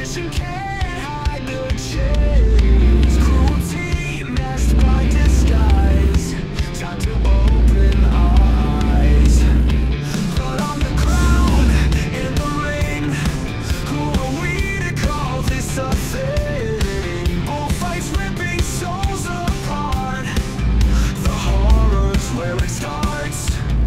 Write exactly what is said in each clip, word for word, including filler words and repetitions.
Oppression can't hide the chains. Cruelty masked by disguise. Time to open our eyes. Blood on the ground, in the rain. Who are we to call this a thing? Bullfights ripping souls apart. The horror's where it starts.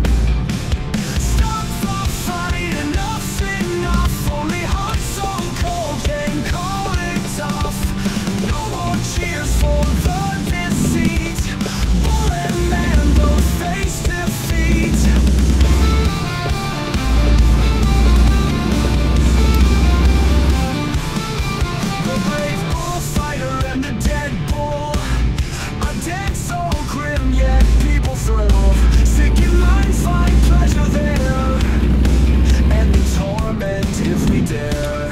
Stop the fight, enough's enough. Only heart so cold can call it tough. No more cheers for the deceit. Bullet man both face defeat. The brave bullfighter and the dead bull. A dead soul grim, yet people thrill. Sick in mind, find pleasure there. And the torment if we dare.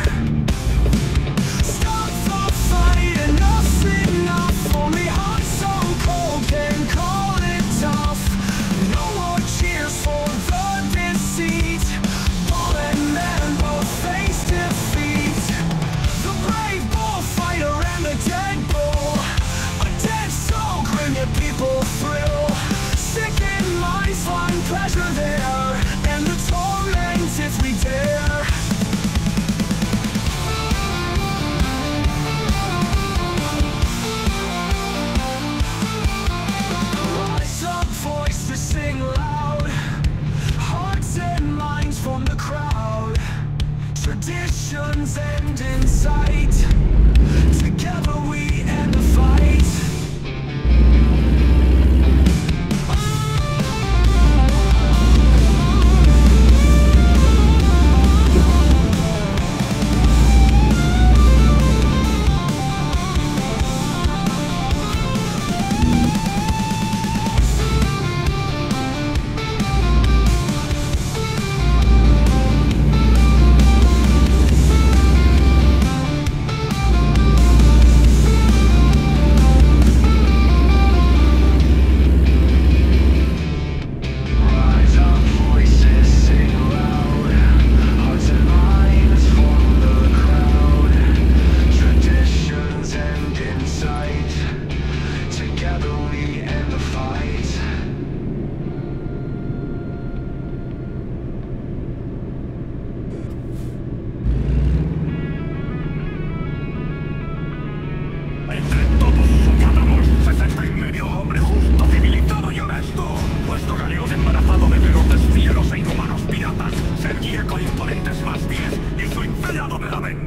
Stop the fight, enough's enough. Only heart so cold can call it tough. No more cheers for the deceit. Bullet men both face defeat. The brave bullfighter and the dead bull. A dead soul grim, yet people thrill. Sick in minds find pleasure there. And the torment if we dare. Rise up, voices sing loud. Hearts and minds from the crowd. Traditions end in sight. Together we end the fight. Rise up, voices sing loud. Hearts and minds form the crowd. Traditions end in sight. Together we end the fight. Entre todos soñábamos sesenta y medio hombre justo, civilizado y honesto. Vuestro galeón embarazado de feroces fieros e inhumanos piratas se erguía con imponentes mástiles y su infellado velamen.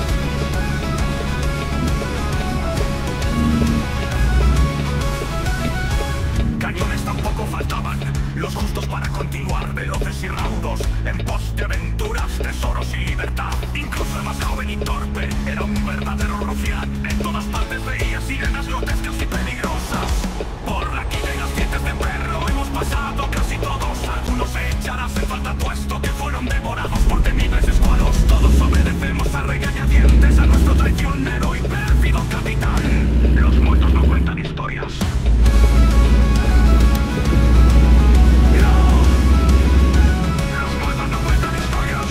Cañones tampoco faltaban, los justos para continuar veloces y raudos, en pos de aventuras, tesoros y libertad. Incluso el más joven y torpe era un verdadero rufián. En todas partes veía sirenas grotescas y peligrosas. Por la quilla y las dientes de perro hemos pasado casi todos. Algunos echarás en falta puesto que fueron devorados por temibles escualos. Todos obedecemos a regañadientes a nuestro traicionero y pérfido capitán. Los muertos no cuentan historias. Los muertos no cuentan historias.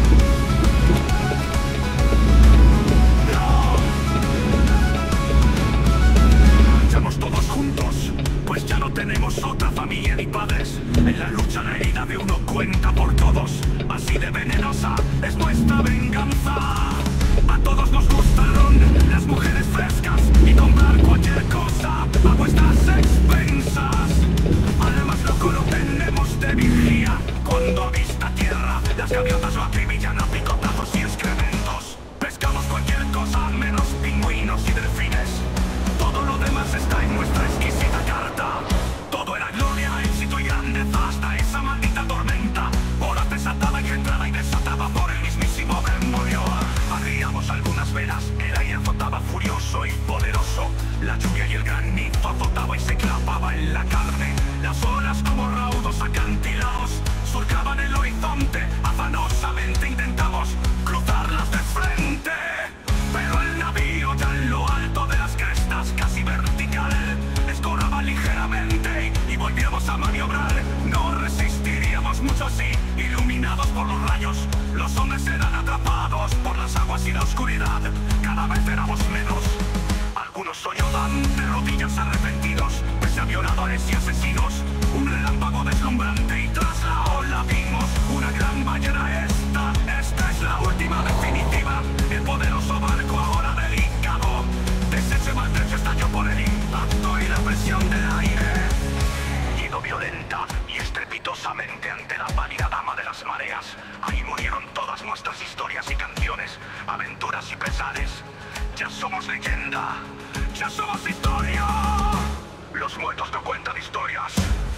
Luchamos todos juntos, pues ya no tenemos otra familia ni padres. En la lucha la herida de uno cuenta por todos. Así de venenosa es nuestra venganza. A todos nos gustaron las mujeres frescas y comprar cualquier cosa a vuestras expensas. Además loco lo tenemos de vigía. Cuando avista tierra, las gaviotas lo acribillan a picotazos y excrementos. Pescamos cualquier cosa menos pingüinos y delfines. Todo lo demás está en nuestra exquisita carta. Todo era gloria, éxito y grandeza hasta esa maldita tormenta. Voraz desatada, engendrada y desatada por el mismísimo demonio. Abríamos algunas velas, el aire azotaba furioso y poderoso. La lluvia y el granizo azotaba y se clavaba en la carne. Las olas como raudos acantilados surcaban el horizonte. Afanosamente intentamos cruzarlas de frente. Pero el navío ya en lo alto de las crestas, casi vertical, escoraba ligeramente y volvíamos a maniobrar. No resistiríamos mucho así, iluminados por los rayos. Los hombres eran atrapados por las aguas y la oscuridad, cada vez éramos menos. Algunos sollozan de rodillas arrepentidos, pese a violadores y asesinos. Un relámpago deslumbrante y tras la ola vimos una gran ballena. Esta, esta es la última definitiva. El poderoso barco ahora delicado deshecho y maltrecho estalló por el impacto y la presión del aire. Ido violenta y estrepitosamente ante la pálida dama de las mareas. Ahí murieron todas nuestras historias y canciones, aventuras y pesares. Ya somos leyenda, ya somos historia. Los muertos no cuentan historias.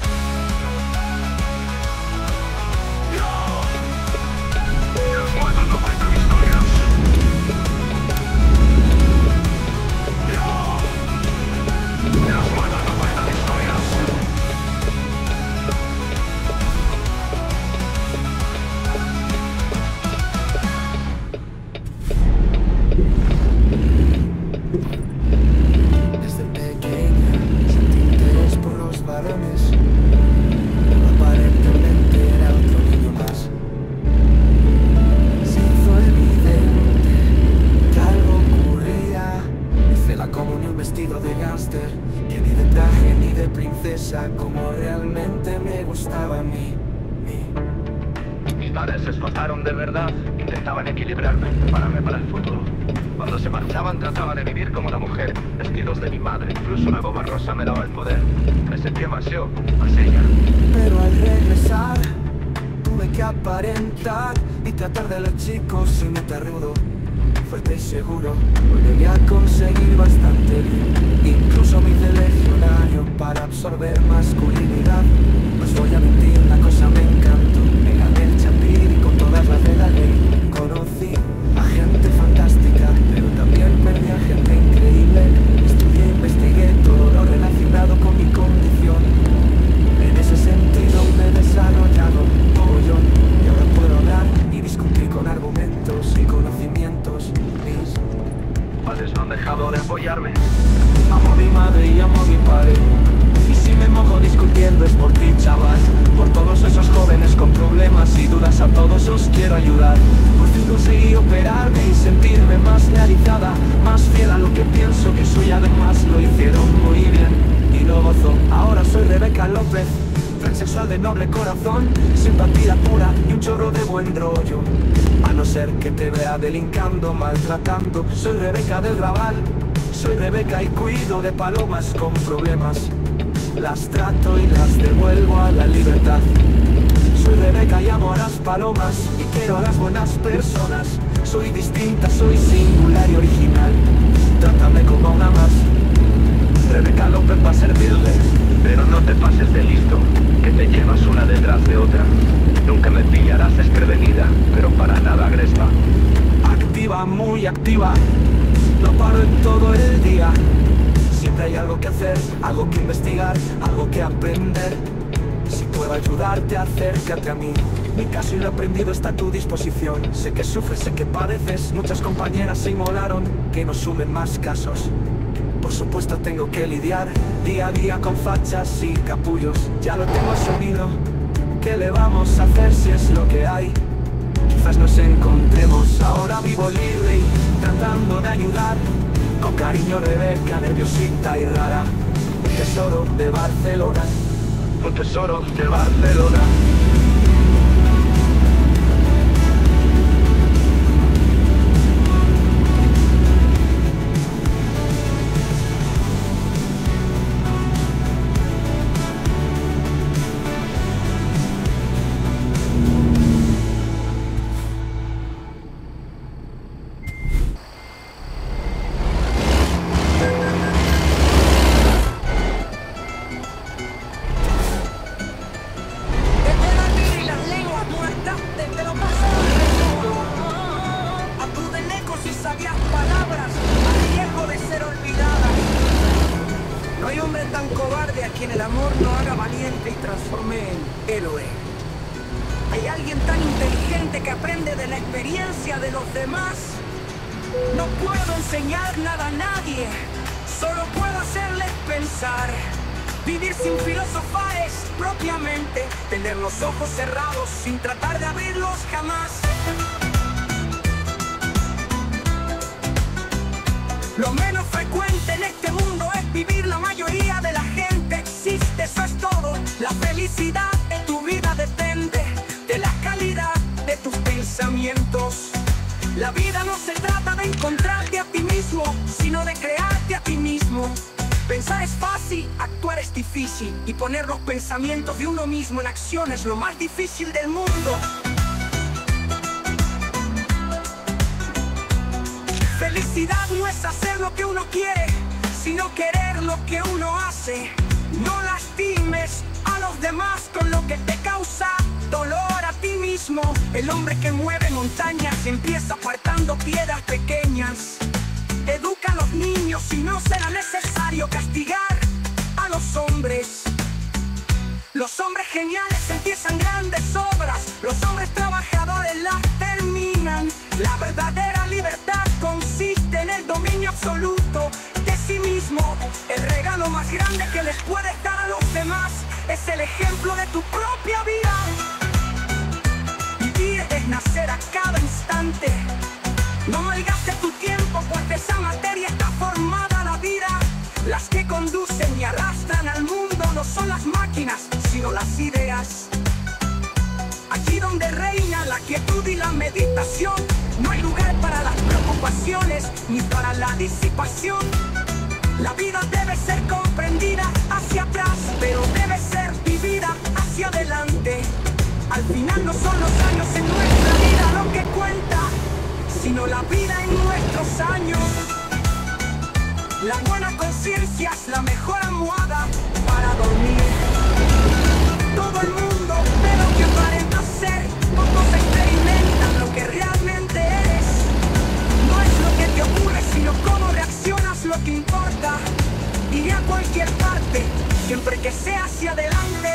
No, los muertos no cuentan historias. No, los muertos no cuentan historias. Desde pequeña sentí interés por los varones, pero aparentemente era otro niño más. Se hizo evidente que algo ocurría. Hice la comunión vestido de gángster, que ni de traje ni de princesa, como realmente me gustaba a mí. mí. Mis padres se esforzaron de verdad, intentaban equilibrarme, prepararme para el futuro. Cuando se marchaban trataban de vivir como la mujer, vestidos de mi madre, incluso una boba rosa me daba el poder. Me sentía más yo, más ella. Pero al regresar tuve que aparentar y tratar de los chicos sin meter rudo, fuerte y seguro. Volví a conseguir bastante bien, incluso me hice legionario para absorber masculinidad. No os voy a mentir, una cosa me encantó, me gané el chapir y con todas las de la ley. Conocí a gente fantástica, pero también perdí a gente increíble. Estudié, investigué todo lo relacionado con mi condición. En ese sentido me he desarrollado como yo, y ahora puedo hablar y discutir con argumentos y conocimientos. Mis Padres no han dejado de apoyarme. amo a mi madre y amo a mi padre, y si me mojo discutiendo es por ti, chaval. Por todos esos jóvenes con problemas y dudas, a todos os quiero ayudar. Por fin conseguí operarme y sentirme más realizada, más fiel a lo que pienso que soy. Además lo hicieron muy bien y lo gozo. Ahora soy Rebeca López, transexual de noble corazón, simpatía pura y un chorro de buen rollo. A no ser que te vea delincando, maltratando, soy Rebeca del Raval. Soy Rebeca y cuido de palomas con problemas. Las trato y las devuelvo a la libertad. Soy Rebeca y amo a las palomas y quiero a las buenas personas. Soy distinta, soy singular y original. Trátame como una más. Rebeca López va a servirle, pero no te pases de listo, que te llevas una detrás de otra. Nunca me pillarás desprevenida, pero para nada agresiva. Activa, muy activa, no paro en todo el día. Siempre hay algo que hacer, algo que investigar, algo que aprender. Si puedo ayudarte, acércate a mí. Mi caso y lo aprendido está a tu disposición. Sé que sufres, sé que padeces, muchas compañeras se inmolaron, que no sumen más casos. Por supuesto tengo que lidiar día a día con fachas y capullos. Ya lo tengo asumido, ¿qué le vamos a hacer si es lo que hay? Quizás nos encontremos, ahora vivo libre y tratando de ayudar. Con cariño Rebeca, nerviosita y rara. Un tesoro de Barcelona, Un tesoro de Barcelona. quien el amor lo haga valiente y transforme en héroe. ¿Hay alguien tan inteligente que aprende de la experiencia de los demás? No puedo enseñar nada a nadie, solo puedo hacerles pensar. Vivir sin filosofar es propiamente tener los ojos cerrados sin tratar de abrirlos jamás. Lo menos frecuente en este mundo es vivir, la mayoría de la gente existe, eso es todo. La felicidad en tu vida depende de la calidad de tus pensamientos. La vida no se trata de encontrarte a ti mismo, sino de crearte a ti mismo. Pensar es fácil, actuar es difícil, y poner los pensamientos de uno mismo en acción es lo más difícil del mundo. Felicidad no es hacer lo que uno quiere, sino querer lo que uno hace. No lastimes a los demás con lo que te causa dolor a ti mismo. El hombre que mueve montañas empieza apartando piedras pequeñas. Educa a los niños y no será necesario castigar a los hombres. Los hombres geniales empiezan grandes obras, los hombres trabajadores las terminan. La verdadera libertad consiste en el dominio absoluto de sí mismo. El regalo más grande que les puedes dar a los demás es el ejemplo de tu propia vida. Vivir es nacer a cada instante. No malgastes tu tiempo, pues de esa materia está formada la vida. Las que conducen y arrastran al mundo no son las máquinas, sino las ideas. Allí donde reina la quietud y la meditación, no hay lugar para las preocupaciones ni para la disipación. La vida debe ser comprendida hacia atrás, pero debe ser vivida hacia adelante. Al final no son los años en nuestra vida lo que cuenta, sino la vida en nuestros años. La buena conciencia es la mejor almohada para dormir. Todo el mundo ve lo que aparenta ser, pocos experimentan lo que realmente eres. No es lo que te ocurre, sino cómo reaccionas lo que importa. Iré a cualquier parte, siempre que sea hacia adelante.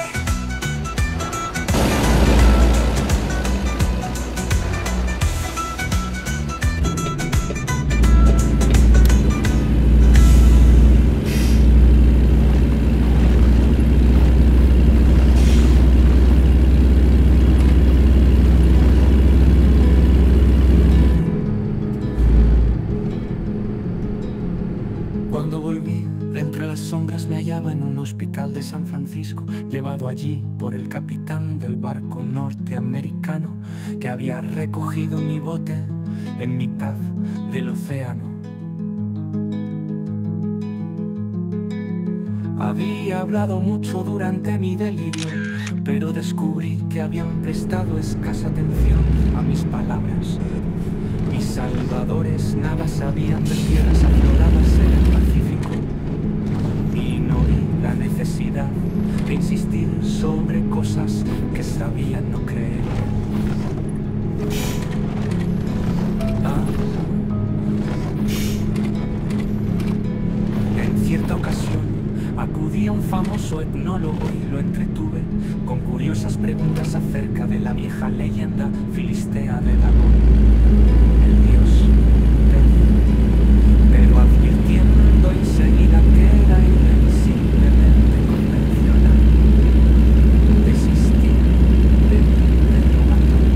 Cuando volví, de entre las sombras me hallaba en un hospital de San Francisco, llevado allí por el capitán del barco norteamericano que había recogido mi bote en mitad del océano. Había hablado mucho durante mi delirio, pero descubrí que habían prestado escasa atención a mis palabras. Mis salvadores nada sabían de tierras afloradas en el Pacífico, y no vi la necesidad de insistir sobre cosas que sabían no creer. Ah. En cierta ocasión acudí a un famoso etnólogo y lo entretuve con curiosas preguntas acerca de la vieja leyenda filistea de Dagón, el dios pez, pero advirtiendo enseguida que era irremisiblemente convencional. Desistí de mi interrogatorio.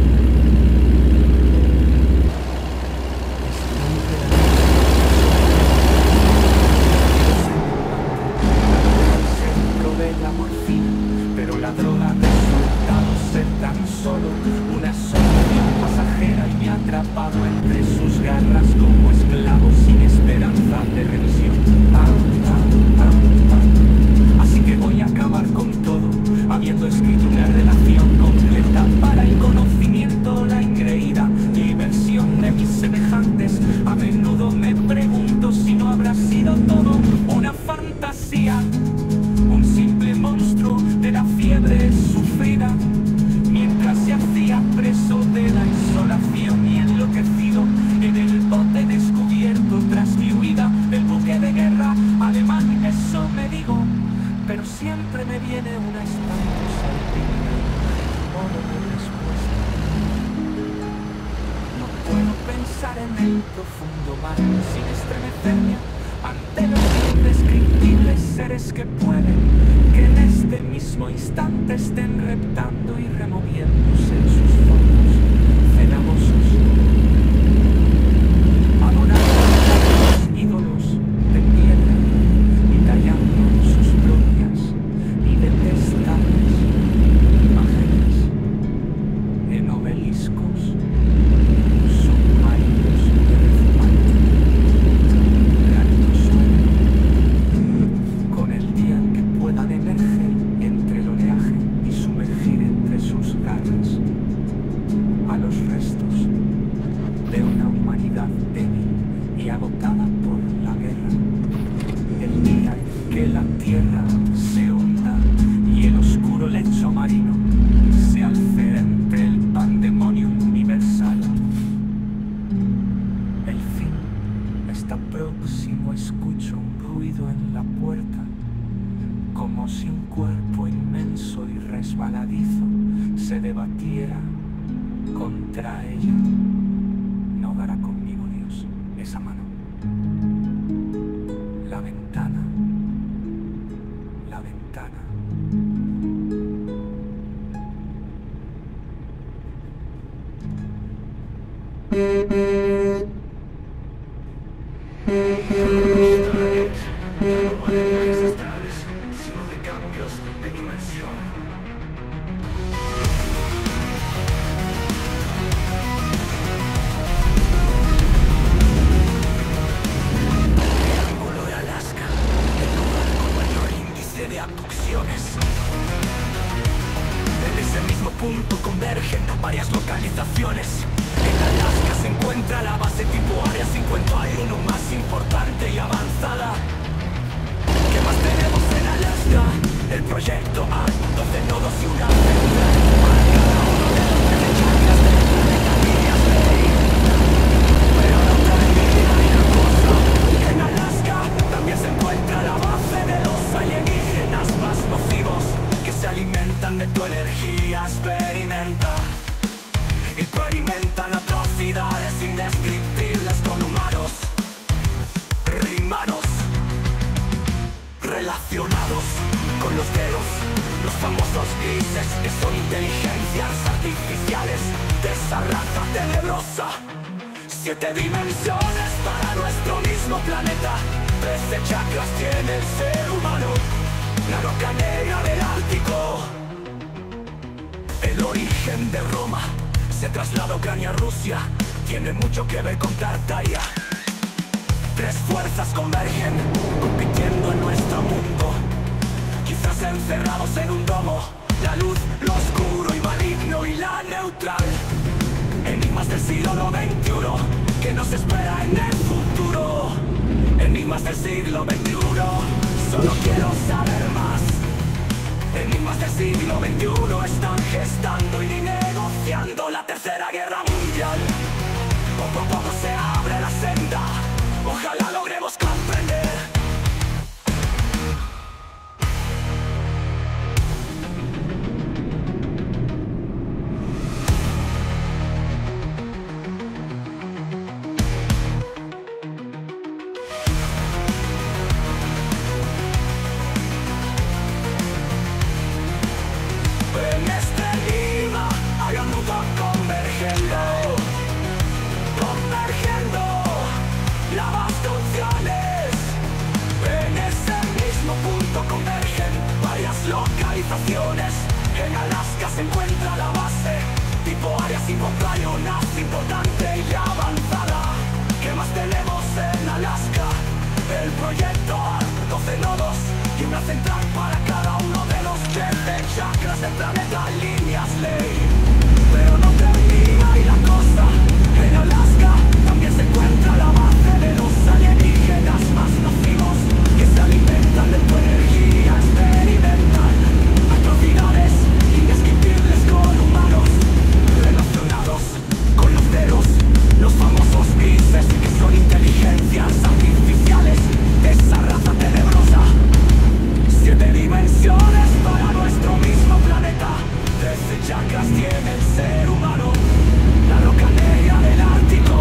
Se probé la morfina, pero la droga ha resultado ser tan solo una solución pasajera y me ha atrapado entre sus garras como esclavo sin esperanza de remisión. Ah, ah, ah, ah. Así que voy a acabar con todo, habiendo escrito una relación completa para el conocimiento, la ingreída diversión de mis semejantes. A menudo me pregunto si no habrá sido todo una fantasía, un simple monstruo de la fiebre sufrida, mientras se hacía preso de la insolación y enloquecido en el bote descubierto tras mi huida del buque de guerra alemán. Eso me digo, pero siempre me viene una espantosa opinión, modo de respuesta. No puedo pensar en el profundo mar sin estremecerme ante los indescriptibles seres que pueden que en este mismo instante estén reptando y removiéndose en sus fondos cenagosos. Adorando a Dios y resbaladizo se debatiera contra ella, no dará conmigo Dios esa mano. La ventana, la ventana. No hay magistrales, sino de cambios de dimensión. Triángulo de Alaska, el lugar con mayor índice de abducciones. En ese mismo punto convergen varias localizaciones. En Alaska se encuentra la base tipo Área cincuenta y uno más importante y avanzada. ¿Qué más tenemos en Alaska? El proyecto A, doce nodos y una central para cada uno de los trece chakras del planeta Líneas Ley. Pero no termina y la cosa. En Alaska también se encuentra la base de los alienígenas más nocivos que se alimentan de tu energía. Experimenta Experimentan atrocidades indescriptibles con humanos, rimanos, relacionados con los dedos, los famosos grises que son inteligencias artificiales de esa raza tenebrosa. Siete dimensiones para nuestro mismo planeta, trece chakras tiene el ser humano, la roca negra del Ártico, el origen de Roma. Se trasladó a Ucrania a Rusia, tiene mucho que ver con Tartaria. Tres fuerzas convergen, compitiendo en nuestro mundo. Quizás encerrados en un domo, la luz, lo oscuro y maligno y la neutral. Enigmas del siglo veintiuno, que nos espera en el futuro. Enigmas del siglo veintiuno, solo quiero saber más. Enigmas del siglo veintiuno están gestando y negociando la tercera guerra mundial. Poco a poco se abre la senda, ojalá logremos comprender. En este Lima hay un mundo convergiendo, convergiendo las abducciones. En ese mismo punto convergen varias localizaciones. En Alaska se encuentra la base tipo Área cincuenta y uno más importante y avanzada. ¿Qué más tenemos en Alaska? El proyecto A, doce nodos y una central para cada uno de los trece chakras del planeta Líneas Ley. Pero no termina ahí la cosa. En Alaska también se encuentra la base de los alienígenas más nocivos que se alimentan de tu energía experimental. Atrocidades indescriptibles con humanos, relacionados con los dedos, los famosos grises que son inteligencias artificiales de esa raza tenebrosa. Siete dimensiones para nuestro mismo planeta, trece chakras tiene el ser humano, la roca negra del Ártico,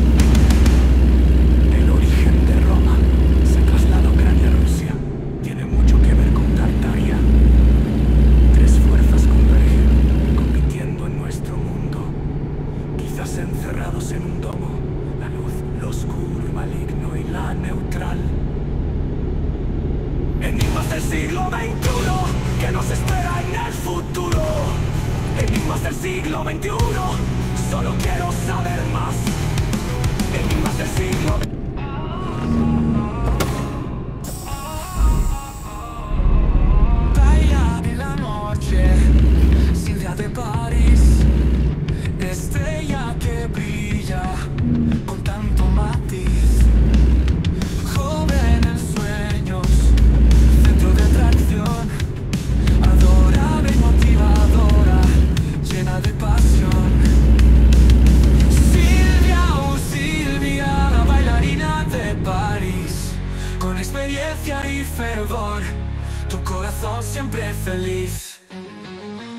el origen de Roma. Se traslada a Ucrania a Rusia, tiene mucho que ver con Tartaria. Tres fuerzas convergen, compitiendo en nuestro mundo, quizás encerrados en un domo, la luz, lo oscuro y maligno y la neutral. Enigmas del siglo veintiuno, que nos espera en el futuro. Enigmas del siglo veintiuno, solo quiero saber más. Enigmas del siglo Baila en la noche, ciudad de París, estrella que brilla con tanto matiz. Joven en sueños, centro de atracción, adorable y motivadora, llena de pasión. Silvia, oh Silvia, la bailarina de París, con experiencia y fervor, tu corazón siempre feliz.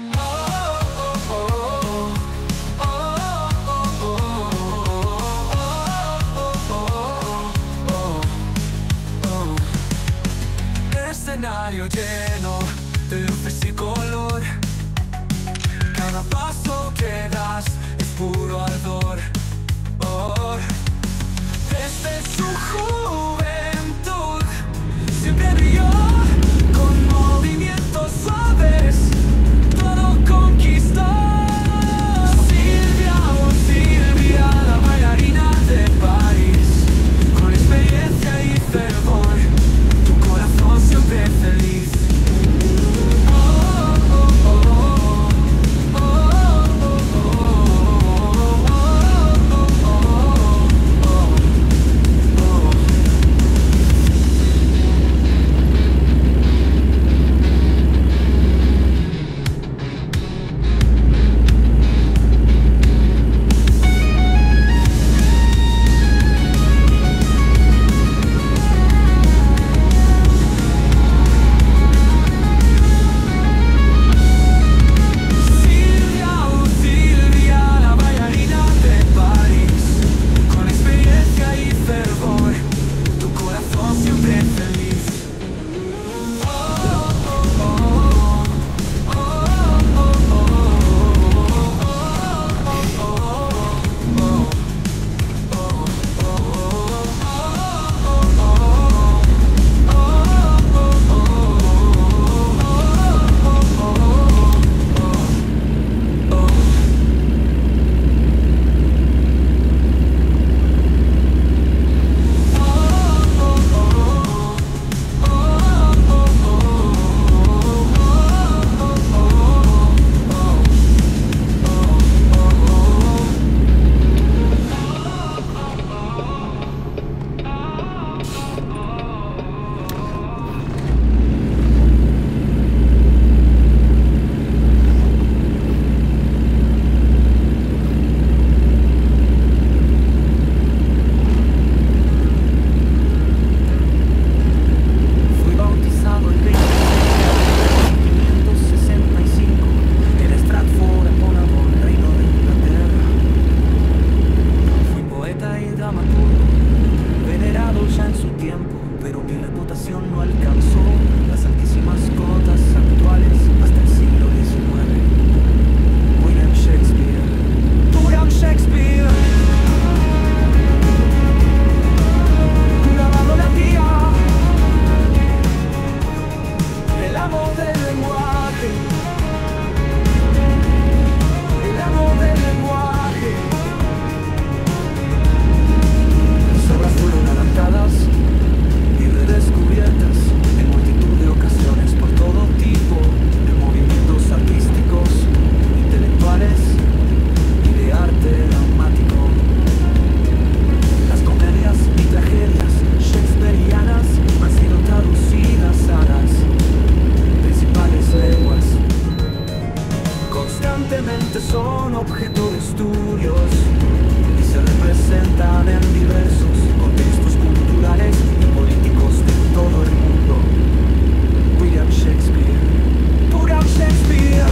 constantemente son objeto de estudios y se representan en diversos contextos culturales y políticos de todo el mundo. William Shakespeare, William Shakespeare,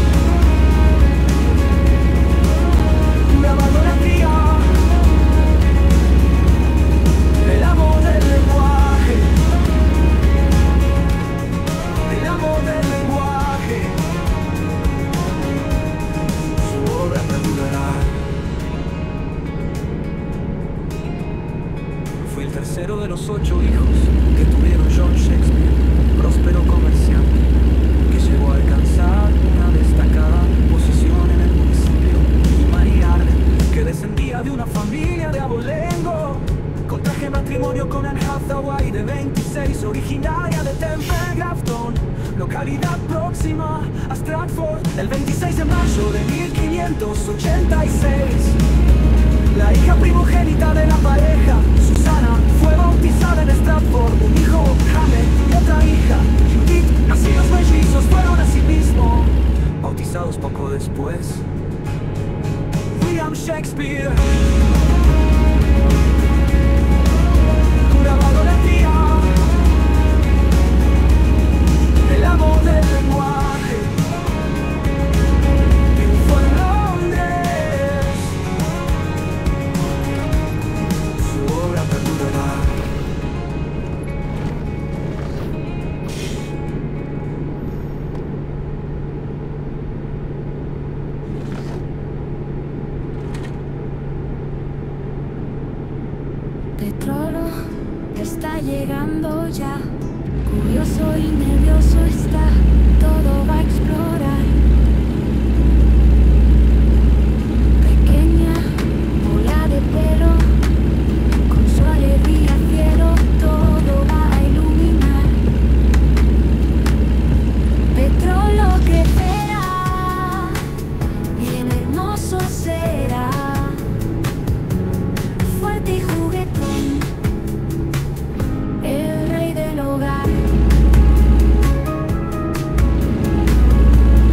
pura vagología, el amo del lenguaje, el amo del lenguaje, su obra perdurará. Fue el tercero de los ocho hijos que tuvieron John Shakespeare, próspero comerciante, que llegó a alcanzar una destacada posición en el municipio, y Mary Arden, que descendía de una familia de abolengo, contraje matrimonio con Anne Hathaway de veintiséis, originaria de Temple Grafton, localidad próxima a Stratford, el veintiséis de mayo de mil quinientos ochenta y seis. La hija primogénita de la pareja, Susana, fue bautizada en Stratford, un hijo, Hammett, y otra hija, Judith. Así los mellizos fueron asimismo bautizados poco después. William Shakespeare, pura vagología, el amo del lenguaje, triunfó en Londres, su obra perdurará. Petrolo está llegando ya, curioso y nervioso está, todo va a explorar. Pequeña bola de pelo, con su alegría cielo, todo va a iluminar. Petrolo crecerá, bien hermoso será, fuerte y juguetón, el rey del hogar.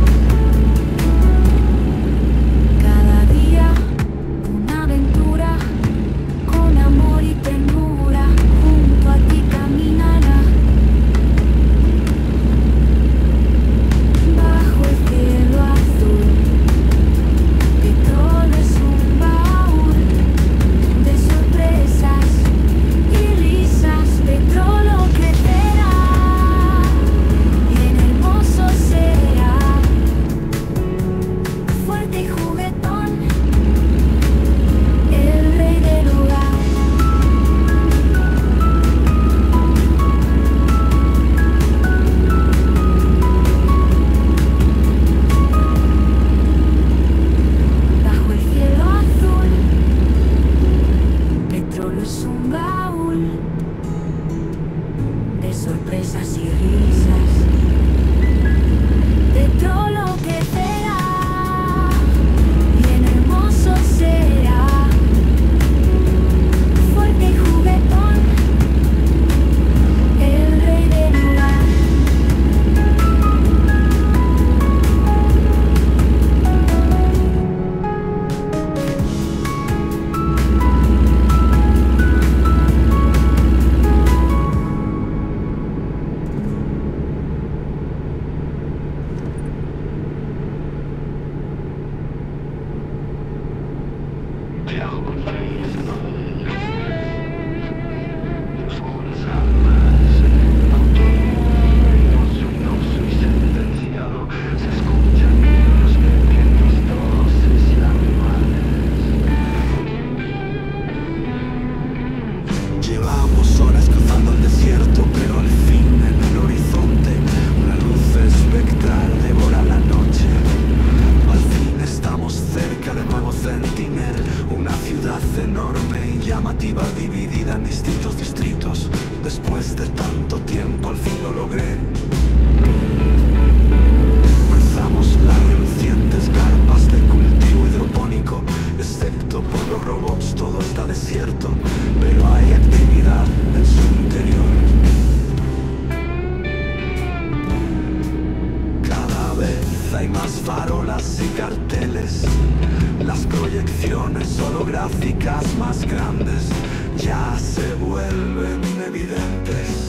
más farolas y carteles. Las proyecciones holográficas más grandes ya se vuelven evidentes.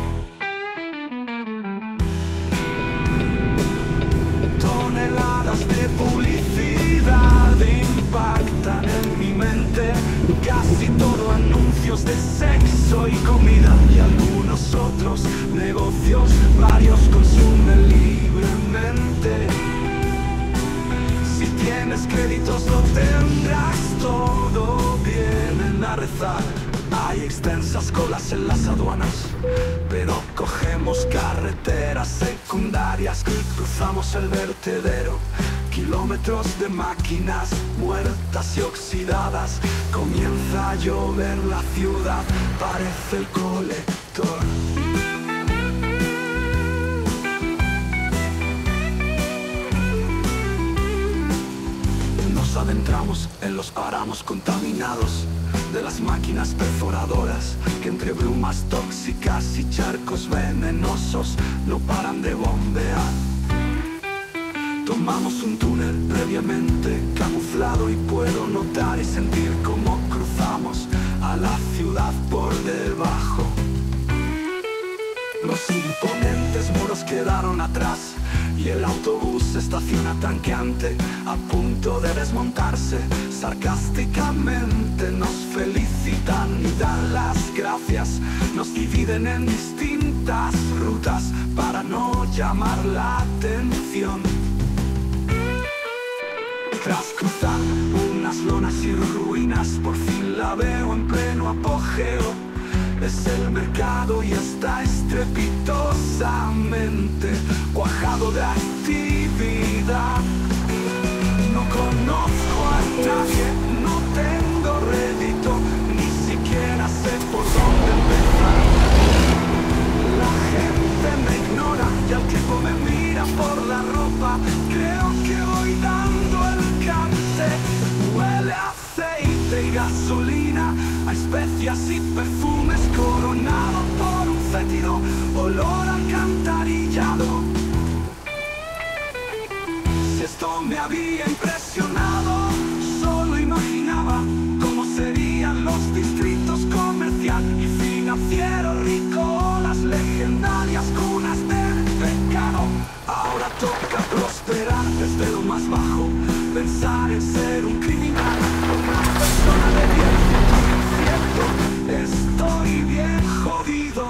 Toneladas de publicidad impactan en mi mente. Casi todo anuncios de sexo y comida, y algunos otros negocios, varios consumen libremente. Si tienes créditos lo tendrás todo, vienen a rezar. Hay extensas colas en las aduanas, pero cogemos carreteras secundarias, cruzamos el vertedero. Kilómetros de máquinas muertas y oxidadas. Comienza a llover la ciudad, parece el colector. Nos adentramos en los páramos contaminados de las máquinas perforadoras que entre brumas tóxicas y charcos venenosos no paran de bombear. Tomamos un túnel previamente camuflado y puedo notar y sentir cómo cruzamos a la ciudad por debajo. Los imponentes muros quedaron atrás y el autobús estaciona tanqueante, a punto de desmontarse. Sarcásticamente nos felicitan y dan las gracias. Nos dividen en distintas rutas para no llamar la atención. Tras cruzar unas lonas y ruinas, por fin la veo en pleno apogeo. Es el mercado y está estrepitosamente cuajado de actividad. No conozco a nadie, no tengo rédito, ni siquiera sé por dónde empezar. La gente me ignora y al tiempo me mira por la ropa. Creo que voy dando el cante. Huele a aceite y gasolina, a especias y perfumes, coronado por un fétido olor alcantarillado. Si esto me había impresionado, solo imaginaba cómo serían los distritos comercial y financiero rico, las legendarias cunas del pecado. Ahora toca prosperar desde lo más bajo, pensar en ser un criminal, una persona de bien. Cierto, estoy bien jodido.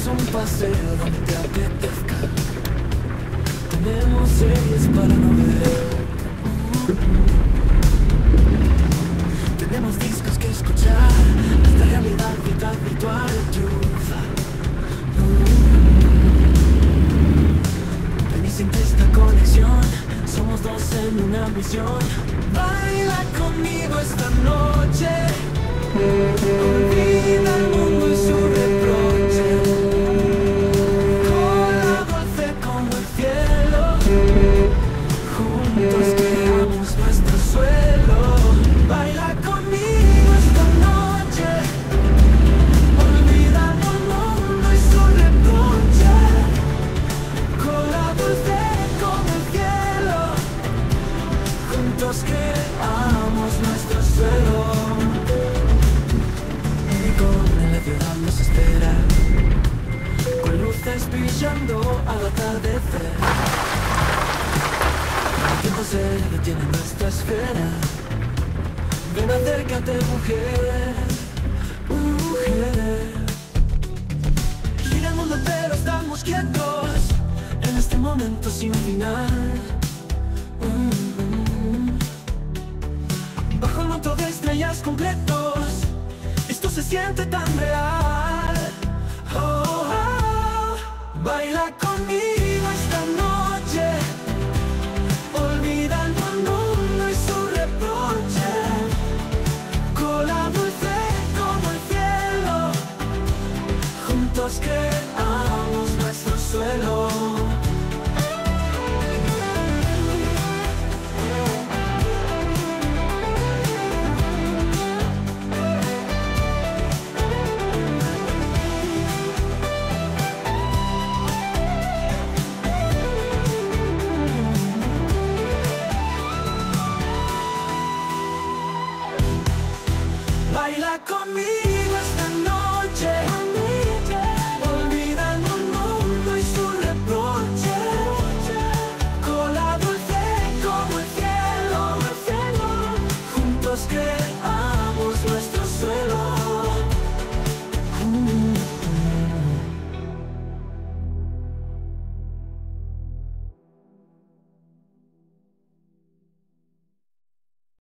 Tenemos un paseo donde te apetezca. Tenemos series para no ver. Tenemos discos que escuchar. Esta realidad vital virtual triunfa. Ven y siente esta conexión. Somos dos en una misión. Baila conmigo esta noche. Olvida el mundo y su reproche. Cola dulce como el cielo. Juntos creamos nuestro suelo. Baila conmigo esta noche. Olvidando el mundo y su reproche. Cola dulce como el cielo. Juntos creamos nuestro suelo. Y con la ciudad nos espera, con luces brillando al atardecer. El tiempo se detiene en nuestra esfera. Ven, acércate, mujer, mujer. Gira el mundo pero estamos quietos en este momento sin final. Mm-hmm. Bajo el manto de estrellas completos, esto se siente tan real. Oh, oh. Baila conmigo esta noche. Olvida el mundo y su reproche. Cola dulce como el cielo. Juntos creamos nuestro suelo.